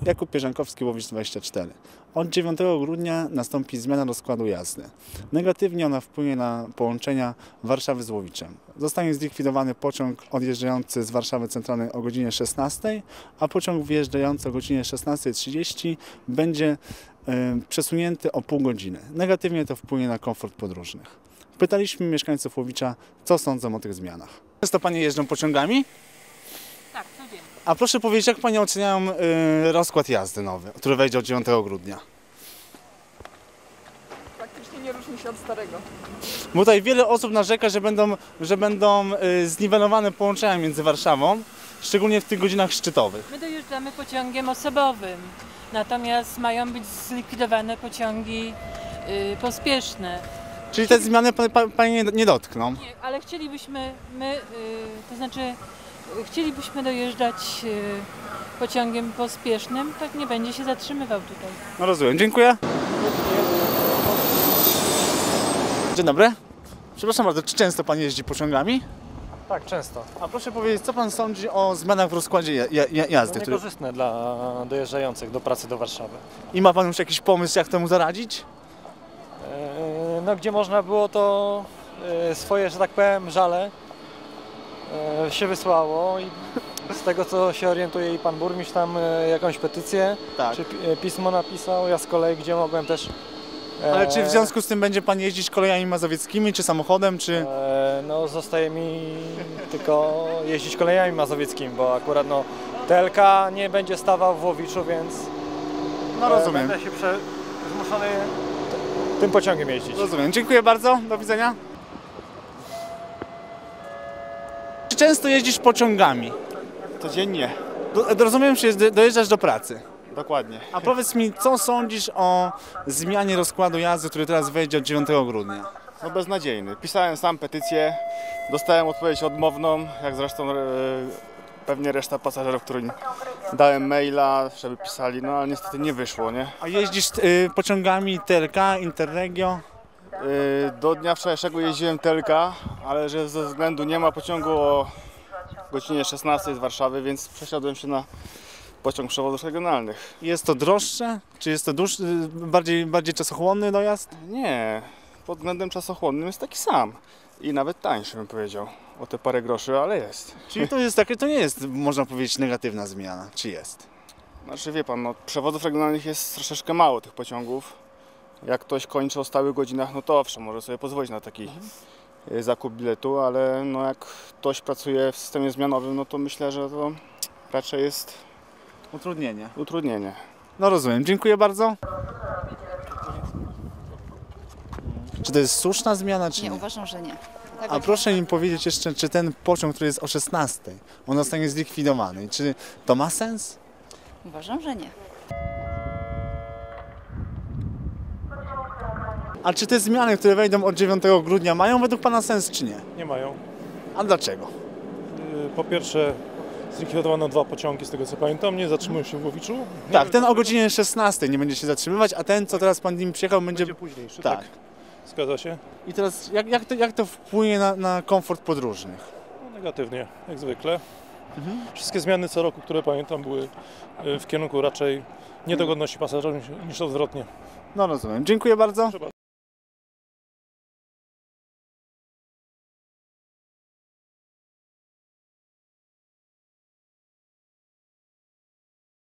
Jakub Pierzękowski, Łowicz 24. Od 9 grudnia nastąpi zmiana rozkładu jazdy. Negatywnie ona wpłynie na połączenia Warszawy z Łowiczem. Zostanie zlikwidowany pociąg odjeżdżający z Warszawy Centralnej o godzinie 16, a pociąg wyjeżdżający o godzinie 16:30 będzie przesunięty o pół godziny. Negatywnie to wpłynie na komfort podróżnych. Pytaliśmy mieszkańców Łowicza, co sądzą o tych zmianach. Często Panie jeżdżą pociągami? Tak, codziennie. A proszę powiedzieć, jak Panie oceniają rozkład jazdy nowy, który wejdzie od 9 grudnia? Praktycznie nie różni się od starego. Bo tutaj wiele osób narzeka, że będą zniwelowane połączenia między Warszawą, szczególnie w tych godzinach szczytowych. My dojeżdżamy pociągiem osobowym, natomiast mają być zlikwidowane pociągi pospieszne. Czyli te zmiany Panie nie dotkną? Nie, ale chcielibyśmy, chcielibyśmy dojeżdżać pociągiem pospiesznym, tak nie będzie się zatrzymywał tutaj. No rozumiem, dziękuję. Dzień dobry. Przepraszam bardzo, czy często Pan jeździ pociągami? Tak, często. A proszę powiedzieć, co Pan sądzi o zmianach w rozkładzie jazdy? Niekorzystne dla dojeżdżających do pracy do Warszawy. I ma Pan już jakiś pomysł, jak temu zaradzić? No, gdzie można było to swoje, że tak powiem, żale się wysłało i z tego co się orientuje i pan burmistrz tam jakąś petycję Tak. czy pismo napisał, ja z kolei gdzie mogłem też... Ale czy w związku z tym będzie Pan jeździć kolejami mazowieckimi, czy samochodem, czy... No zostaje mi tylko jeździć kolejami mazowieckimi, bo akurat no TLK nie będzie stawał w Łowiczu, więc No rozumiem. będę się zmuszony tym pociągiem jeździć. Rozumiem. Dziękuję bardzo. Do widzenia. Czy często jeździsz pociągami? Codziennie, Rozumiem, że dojeżdżasz do pracy. dokładnie. A powiedz mi, co sądzisz o zmianie rozkładu jazdy, który teraz wejdzie od 9 grudnia? No beznadziejny. Pisałem sam petycję, dostałem odpowiedź odmowną, jak zresztą pewnie reszta pasażerów, którym dałem maila, żeby pisali, no ale niestety nie wyszło, nie? A jeździsz pociągami TLK, Interregio? Do dnia wczorajszego jeździłem TLK, ale że ze względu nie ma pociągu o godzinie 16 z Warszawy, więc przesiadłem się na pociąg przewozów regionalnych. Jest to droższe? Czy jest to bardziej czasochłonny dojazd? Nie, pod względem czasochłonnym jest taki sam i nawet tańszy, bym powiedział, o te parę groszy, ale jest. Czyli to nie jest, można powiedzieć, negatywna zmiana, czy jest? Znaczy wie pan, no, przewozów regionalnych jest troszeczkę mało tych pociągów. Jak ktoś kończy o stałych godzinach, no to owszem, może sobie pozwolić na taki zakup biletu, ale no, jak ktoś pracuje w systemie zmianowym, no to myślę, że to raczej jest Utrudnienie. utrudnienie. No rozumiem, dziękuję bardzo. Czy to jest słuszna zmiana, czy Nie, nie? uważam, że nie. Tak, A proszę mi powiedzieć jeszcze, czy ten pociąg, który jest o 16, on zostanie zlikwidowany. I czy to ma sens? uważam, że nie. A czy te zmiany, które wejdą od 9 grudnia, mają według Pana sens, czy nie? Nie mają. A dlaczego? Po pierwsze zlikwidowano 2 pociągi, z tego co pamiętam, nie zatrzymują się w Łowiczu. Tak, ten o godzinie 16 nie będzie się zatrzymywać, a ten, co teraz Pan nim przyjechał, będzie... późniejszy, Tak. tak. Zgadza się? I teraz jak to wpłynie na komfort podróżnych? No, negatywnie, jak zwykle. Wszystkie zmiany co roku, które pamiętam, były w kierunku raczej niedogodności pasażerów niż odwrotnie. No rozumiem. Dziękuję bardzo.